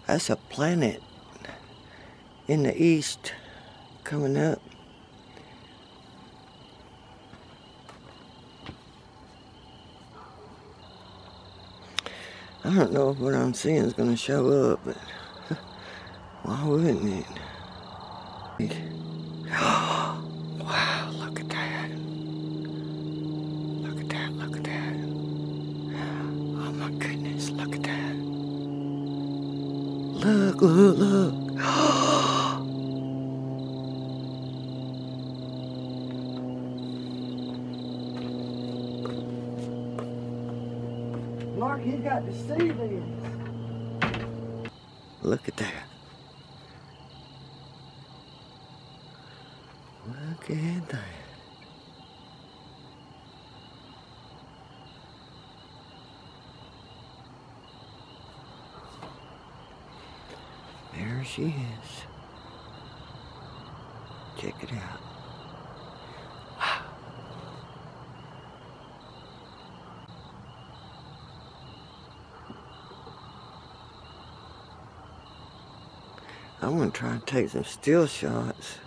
That's a planet in the east coming up. I don't know if what I'm seeing is going to show up, but why wouldn't it? Wow, look at that. Look at that, look at that. Oh my goodness, look at that. Look, look, look. Mark, you got to see this. Look at that. Look at that. There she is. Check it out. Wow. I'm gonna try and take some still shots.